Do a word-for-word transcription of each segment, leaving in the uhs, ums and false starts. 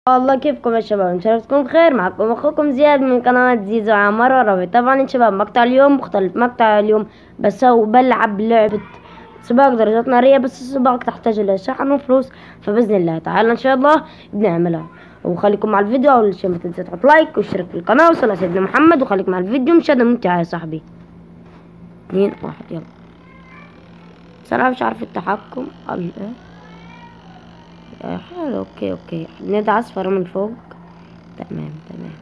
والله كيفكم يا شباب؟ ان شاء الله تكونوا بخير. معكم اخوكم زياد من قناة زيزو عمر عربي. طبعا يا شباب مقطع اليوم مختلف. مقطع اليوم بسوي بلعب لعبة سباق درجات نارية، بس السباق تحتاج الى شحن وفلوس، فبإذن الله تعالى ان شاء الله بنعملها. وخليكم مع الفيديو. اول شيء ما تنسى تحط لايك واشترك في القناة وصلى سيدنا محمد، وخليك مع الفيديو مشاهدة ممتعة يا صاحبي. اثنين واحد يلا. صراحة مش عارف التحكم ال حلو. اوكي اوكي ندعس اصفر من فوق. تمام تمام.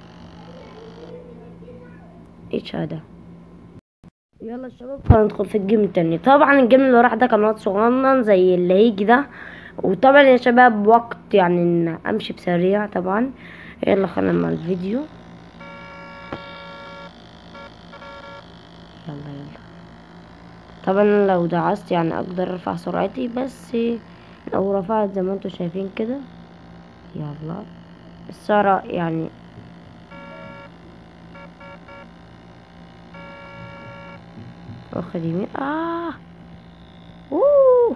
ايش هذا؟ يلا شباب خلينا ندخل في الجيم التاني. طبعا الجيم اللي راح ده كان وقت صغنن زي اللي هيجي ده، وطبعا يا شباب وقت يعني ان امشي بسريع طبعا. يلا خلينا مع الفيديو. يلا يلا. طبعا لو دعست يعني اقدر ارفع سرعتي، بس لو رفعت زي ما انتم شايفين كده يلا السرعة يعني واخد يمين. اه اوه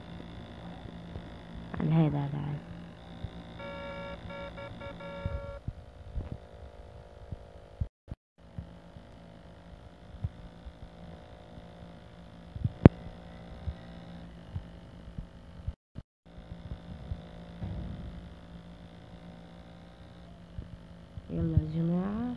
عن هذا هذا عادي. يلا يا جماعة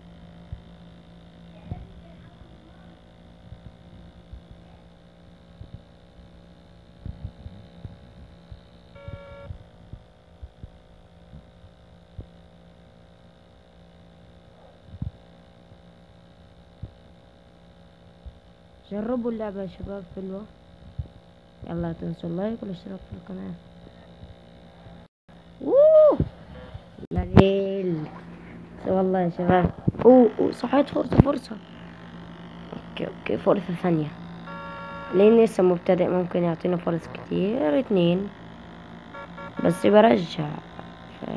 جربوا اللعبة يا شباب حلوة. يلا تنسوا اللايك والاشتراك في القناة. اوه يا ليل والله يا شباب. اوه أوه، صحيت. فرصة فرصة. اوكي اوكي فرصة ثانية، لاني لسه مبتدئ ممكن يعطينا فرص كتير. اتنين بس برجع ف...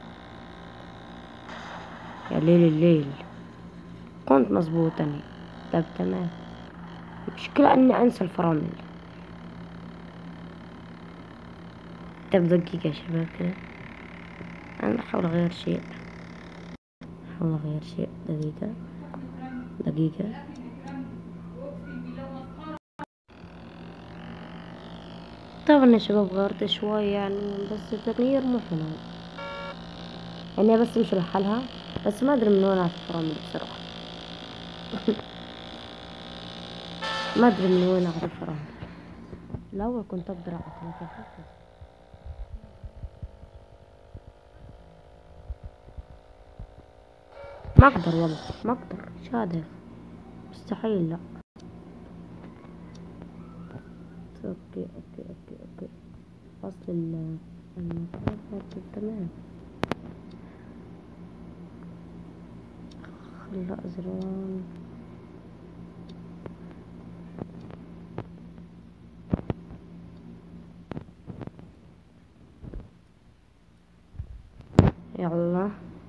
يا ليل الليل كنت مظبوط انا. طب تمام. المشكلة اني انسى الفرامل. طب دقيقة يا شباب كده، انا احاول اغير شيء. احاول اغير شيء. دقيقة دقيقة. طبعا يا شباب غيرت شوي يعني، بس التغيير مو حلو يعني، بس مش لحالها. بس ما ادري من وين اعرف الفرامل بصراحة. ما ادري من وين اعرف الفرامل. الاول كنت اقدر اعرف لكن حتى ما اقدر والله ما اقدر. ايش هذا؟ مستحيل. لا اوكي اوكي اوكي اوكي. فصل ال المسافة تمام. خلى ازرار. يلا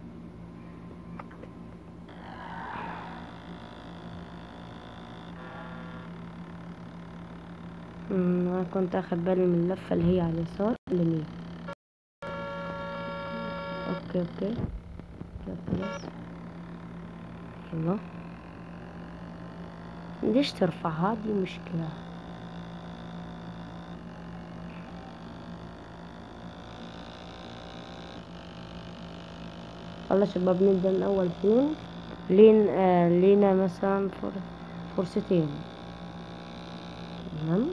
انا كنت اخد بالي من اللفة اللي هي على اليسار اليمين. اوكي اوكي خلاص. يلا ليش ترفعها؟ دي مشكلة. يلا شباب نبدأ من أول فين. لين آه لينا مثلا فر... فرصتين. تمام.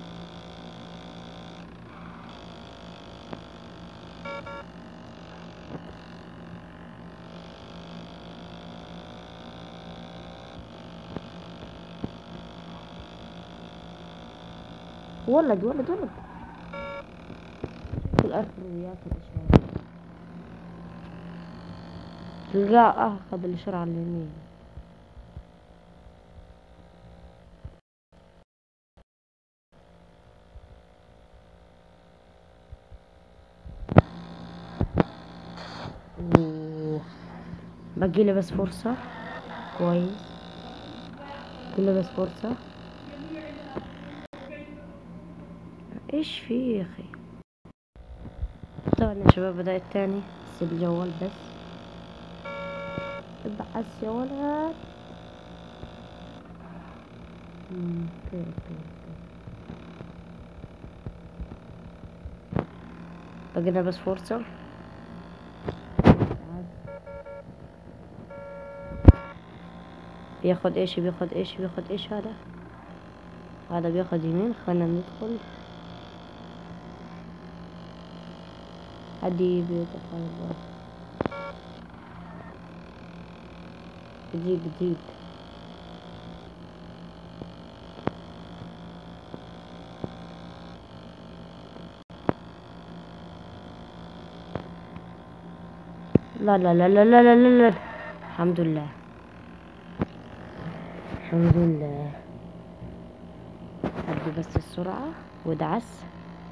ولد ولد ولد في الآخر وياك الإشارة. تلقاه أخذ الإشارة على اليمين. أوه. باقي لي بس فرصة. كويس. باقي لي بس فرصة. ايش في يا اخي؟ ثواني يا شباب، بدأ التاني سيب الجوال بس. ابعث يا ولد. مم، اوكي اوكي اوكي. بقينا بس فرصة. بياخد ايش بياخد ايش بياخد ايش هذا هذا بياخد يمين. خلينا ندخل. حبيبي تفضل. جيب جيب. لا لا لا لا لا لا لا لا. الحمد لله الحمد لله. هدي بس السرعة ودعس.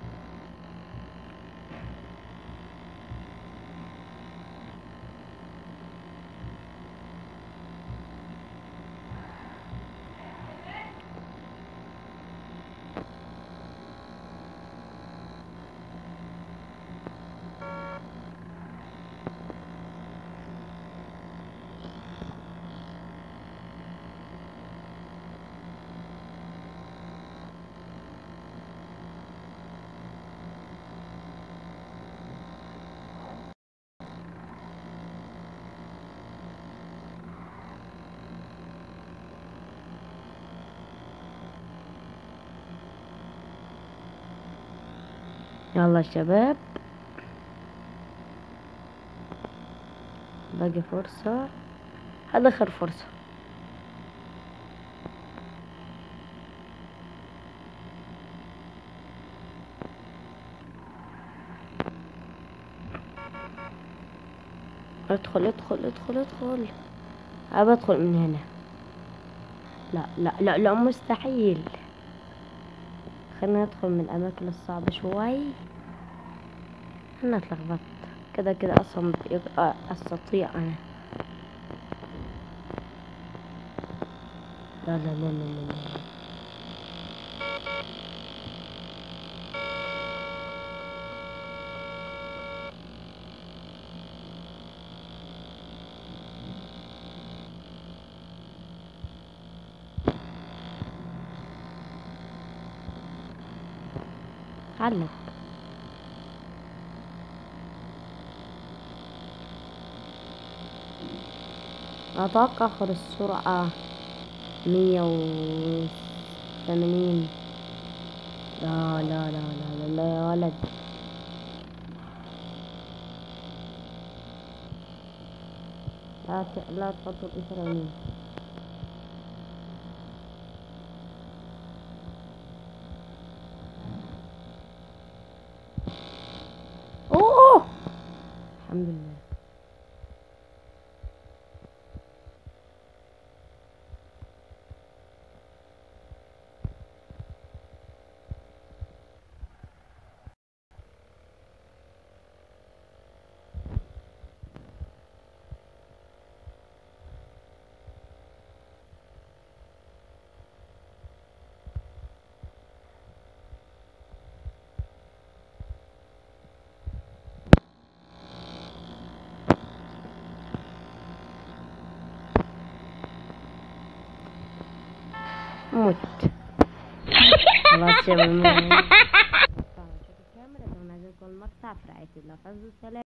يلا شباب، باقي فرصة. هذا آخر فرصة. ادخل ادخل ادخل ادخل. أبى ادخل من هنا. لا لا لا لا مستحيل. خلينا ندخل من الأماكن الصعبة شوي. أنا اتلخبطت كده كده أصلا. أستطيع أنا. لا لا لا لا لا, لا. علق. أتوقع آخر السرعة مية وثمانين. لا لا لا لا لا, لا يا ولد. لا ت... لا تحطوا الإثر يمين. أوه الحمد لله. مت. خلاص يا ماما. شوف الكاميرا. لو نزلكم المقطع في رعاية الله. فضل سلام.